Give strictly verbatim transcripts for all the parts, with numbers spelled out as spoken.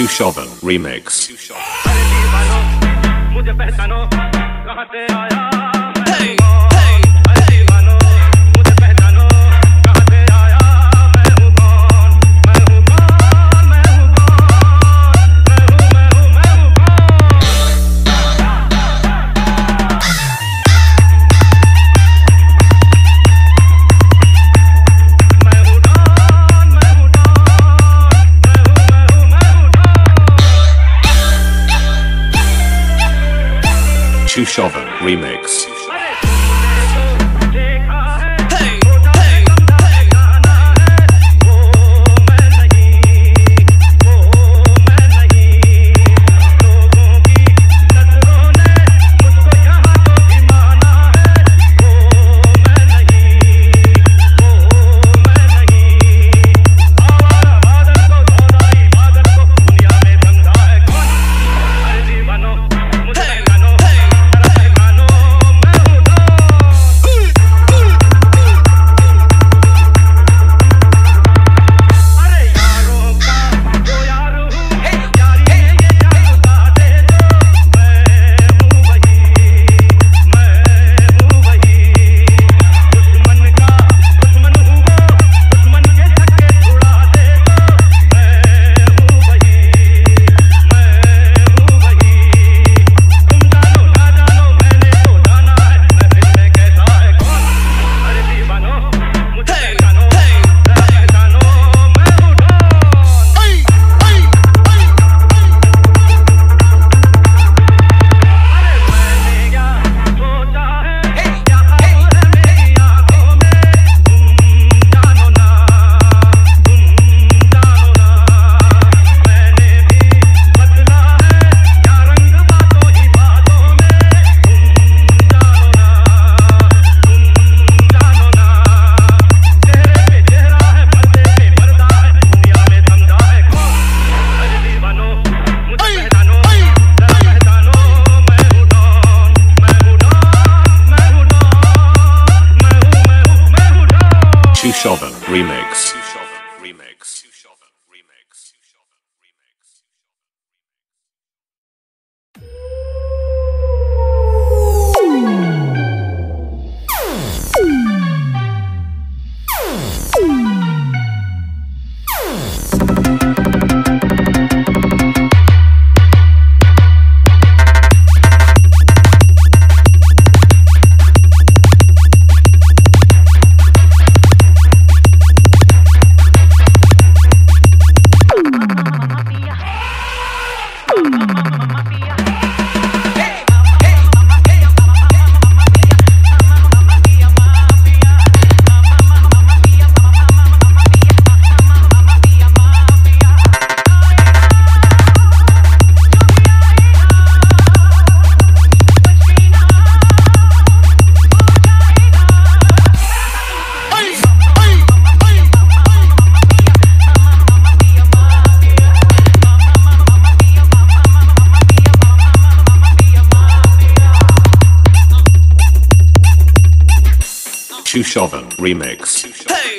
Chushovan remix. मुझे पहचानो कहाँ से आया Chushovan remix. Chushovan remix. Chushovan remix. Hey!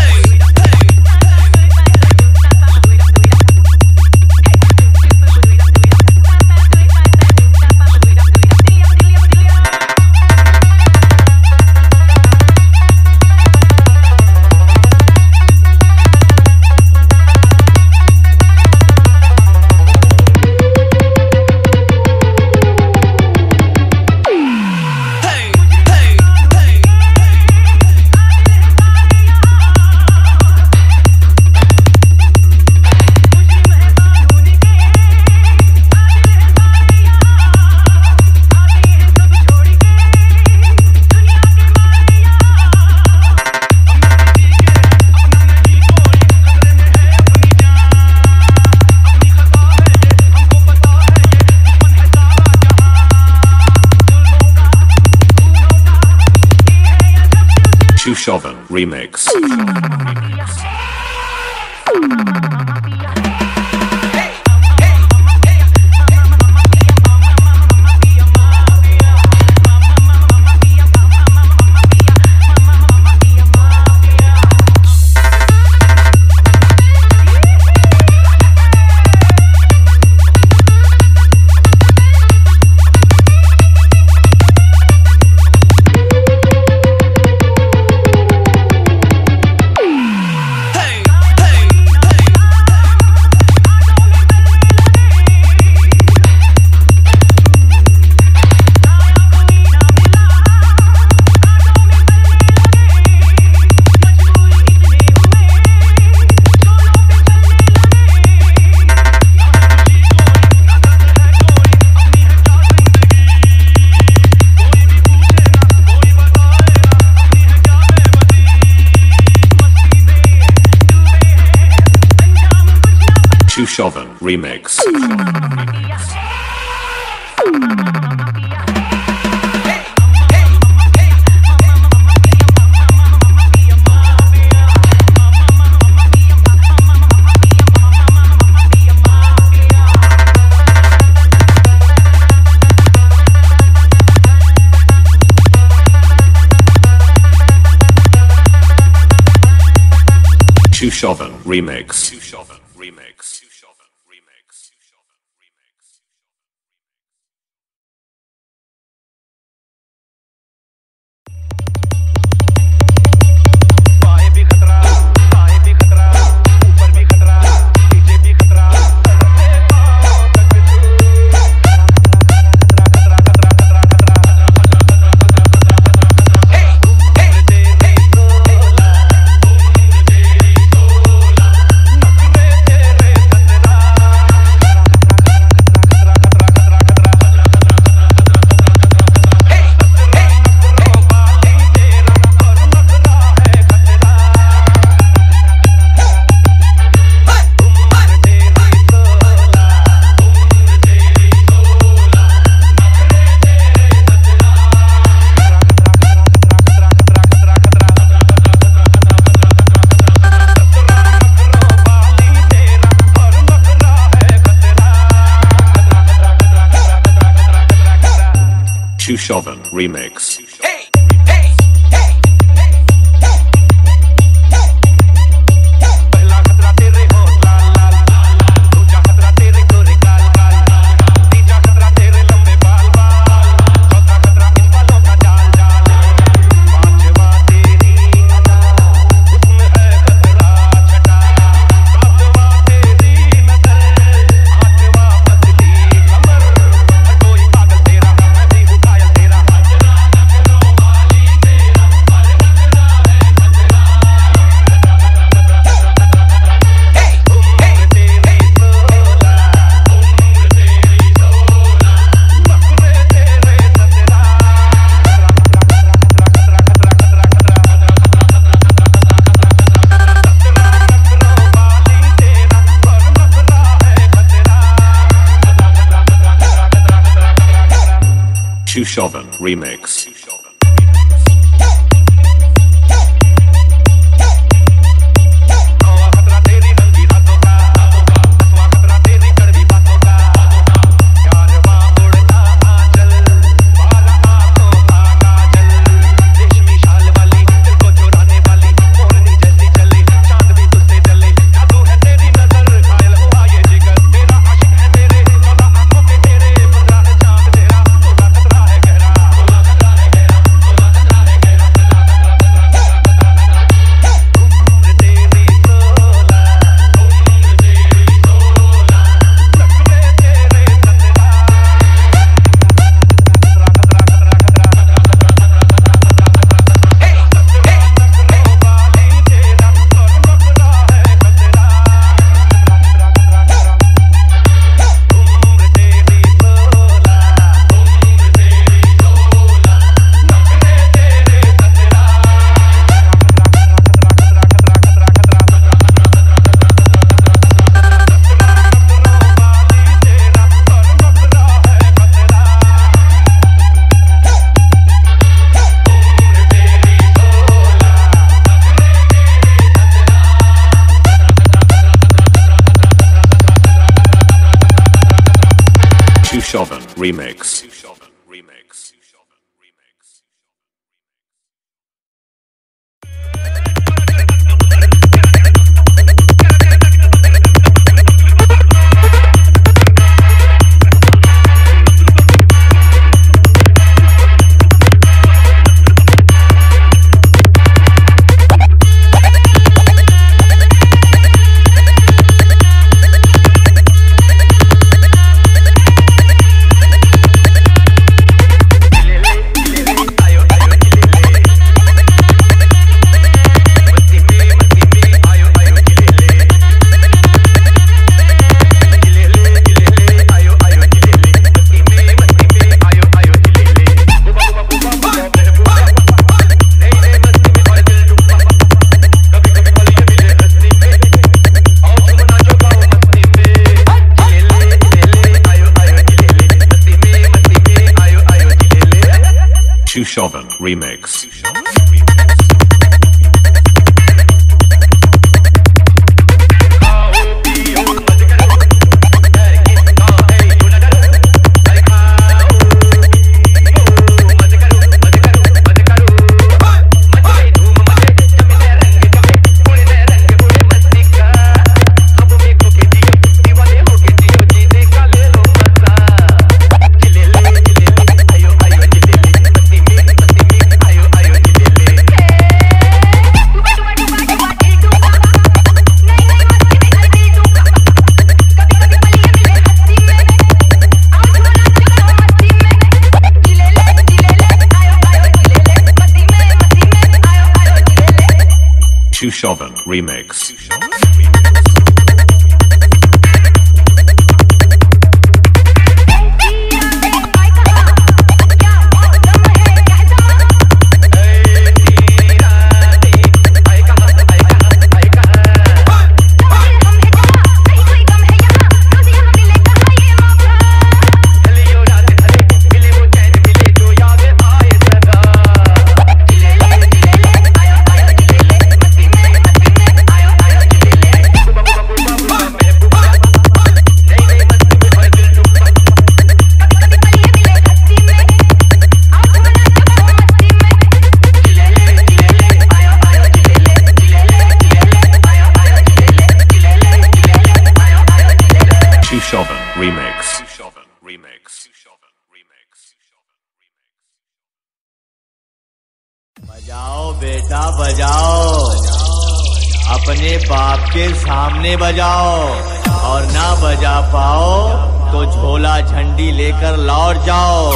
Chushovan remix. Chushovan Remix. Chushovan Remix. Chushovan Remix. Chushovan Remix. बाएं भी खतरा, बाएं भी खतरा, ऊपर भी खतरा, नीचे भी खतरा, सबसे पाँव तक खतरा, खतरा, खतरा, खतरा, खतरा, हे, हे, तेरी सोला, तेरी सोला, नखरे तेरे खतरा, खतरा, खतरा, खतरा, खतरा, हे, हे, नखरों वाली तेरा और नखरा है खतरा, उम्र तेरी सोला, उम्र तेरी सोला, नखरे तेरे खतरा, खतरा, खतरा, खतरा, खतरा, खतरा, नखरों वाली तेरा और नखरा है खतरा, खतरा, खतरा, खतरा, खतरा, खतरा, खतरा। Chushovan Remix. Hey, hey, hey, hey, पहला खतरा तेरे होठ लाल लाल, दूजा खतरा तेरे गोरे गाल गाल, तीजा खतरा तेरे लंबे बाल बाल, चौथा खतरा इन बालों का जाल जाल, पांचवा तेरी अदा, उसमें है खतरा छठा, सातवां तेरी नजर, आठवां पतली कमर, हर कोई पागल तेरा, मैं भी हूँ घायल तेरा, नखरों वाली तेरा और नखरा है खतरा, हे, उम्र तेरी सोला, उम्र तेरी सोला, नखरे तेरे खतरा, खतरा, खतरा, खतरा, खतरा, खतरा, खतरा, नखरों वाली तेरा और नखरा है खतरा, खतरा, खतरा, खतरा, खतरा, खतरा, खतरा। Chushovan Remix. नौवां खतरा तेरी रंगी रातों का, दसवां खतरा तेरी कड़वी बातों का, ग्यारहवां उड़ता आंचल, बारह आंखों का काजल, रेशमी शाल वाली दिल को चुराने वाली, मोरनी जैसी चले, चांद भी तुझसे जले, जादू है तेरी नजर, घायल हुआ ये जिगर, तेरा आशिक है तेरे, चौदह आंखों के तेरे, पंद्रह है चांद तेरा, सोलह खतरा है गहरा, सोलह खतरा है गहरा, सोलह खतरा है गहरा, खतरा, खतरा, खतरा, खतरा, उम्र तेरी सोला, उम्र तेरी सोला, नखरे तेरे खतरा, खतरा, खतरा, खतरा, खतरा, हे, हे, नखरों वाली तेरा और नखरा है खतरा, खतरा, खतरा, खतरा, खतरा, उम्र तेरी सोला, उम्र तेरी सोला, नखरे तेरे खतरा, Chushovan Remix. Chushovan Remix. Hey! Chushovan Remix. Chushovan Remix. Chushovan Remix. Chushovan Remix. Chushovan Remix. बजाओ बेटा बजाओ, अपने बाप के सामने बजाओ, और ना बजा पाओ तो झोला झंडी लेकर लौट जाओ।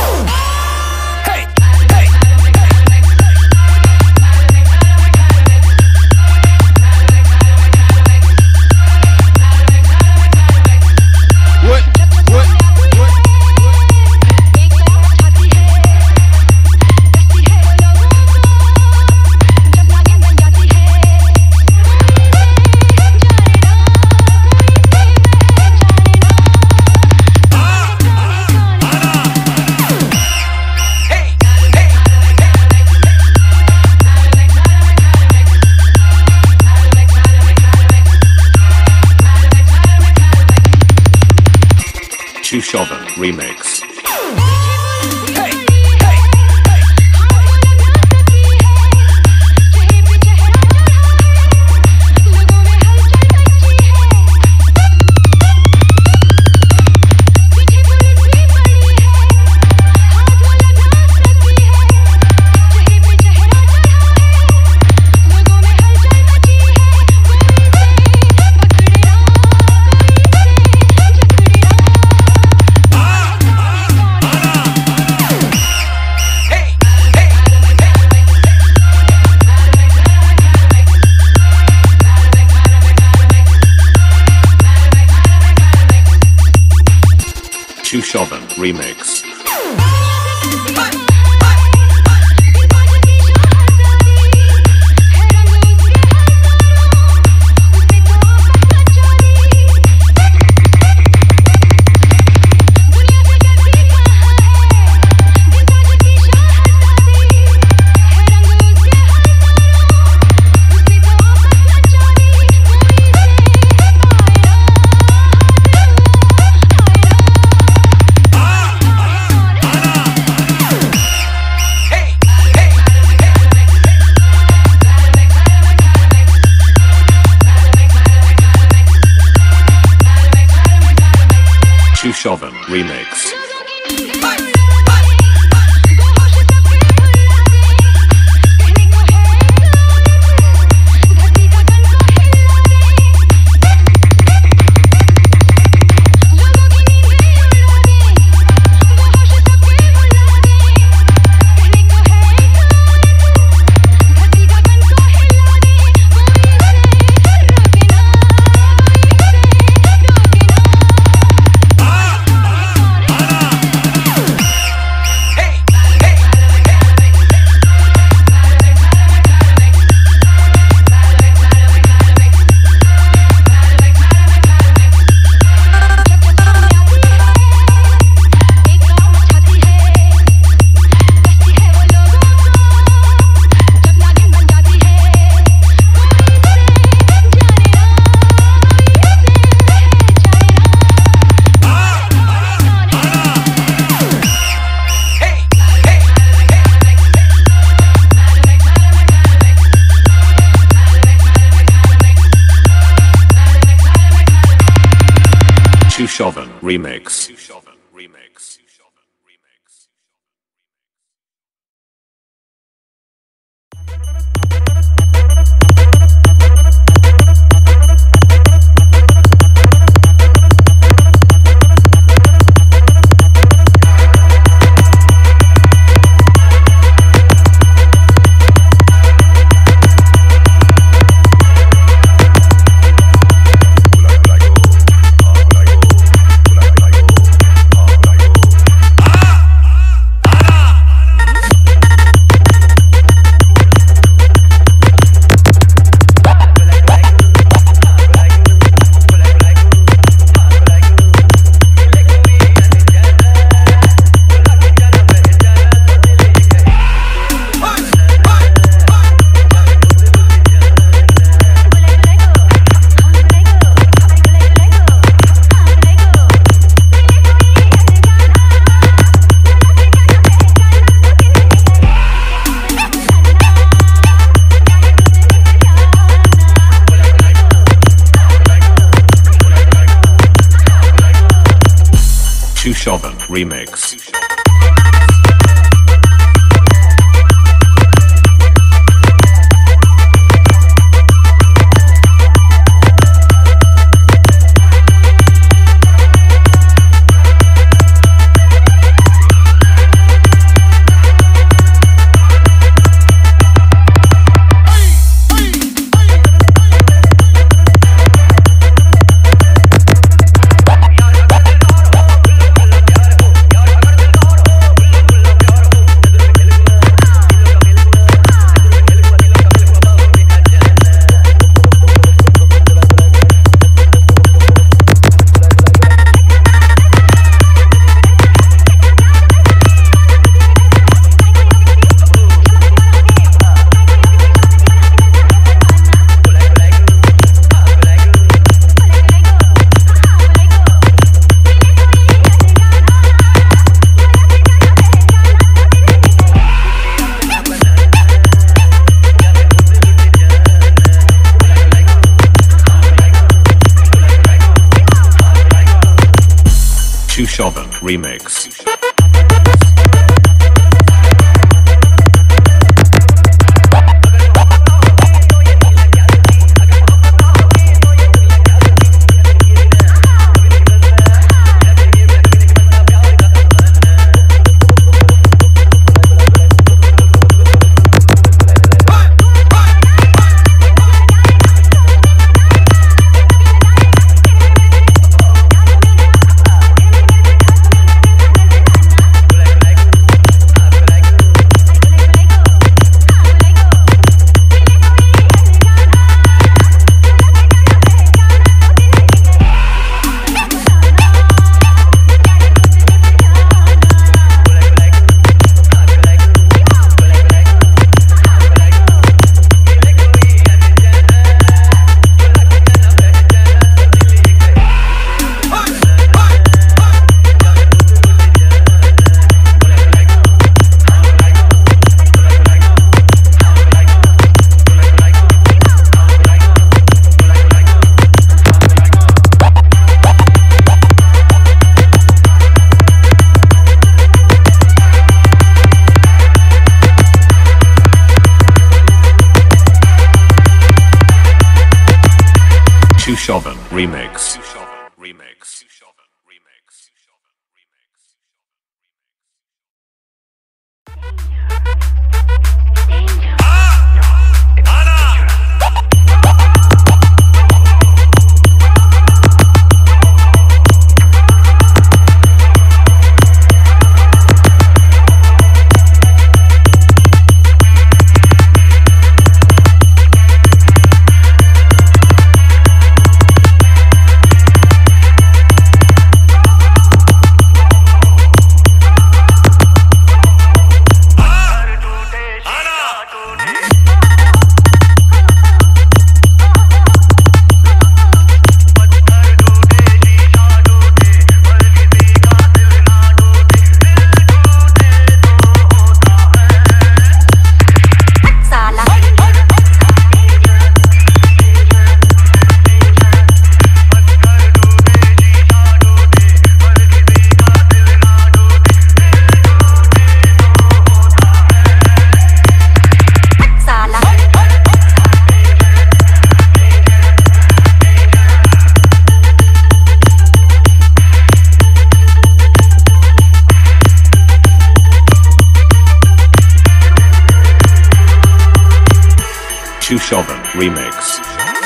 Chushovan Remix. Chushovan Remix. Chushovan Remix. Ah! Chushovan Remix. Chushovan Remix. Chushovan Remix. Chushovan Remix. Chushovan Remix. Chushovan Remix. Chushovan Remix. Chushovan Remix.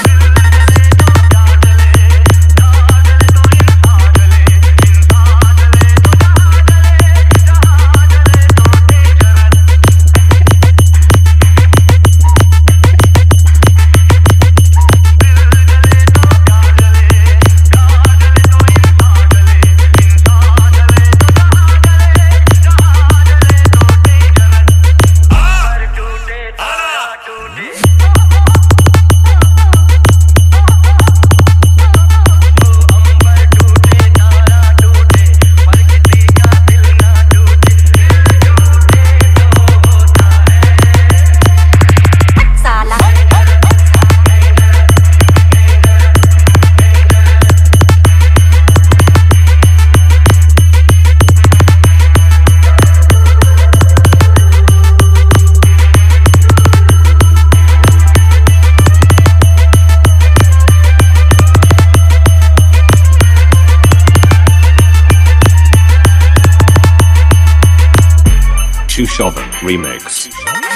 Chushovan Remix.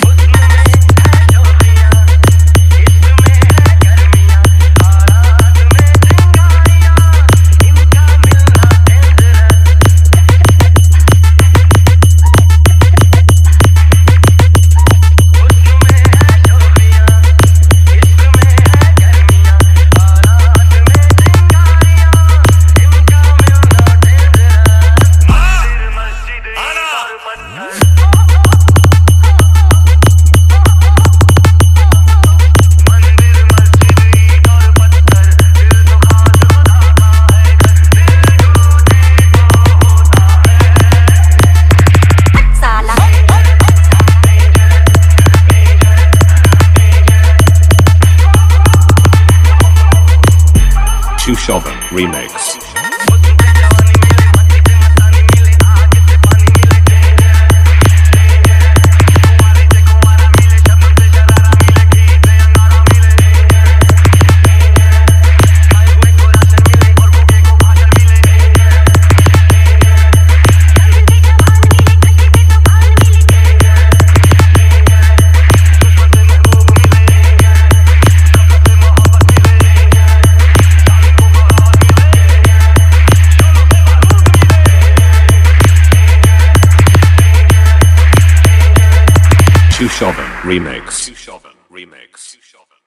Chushovan Remix. Chushovan Remix. Chushovan Remix.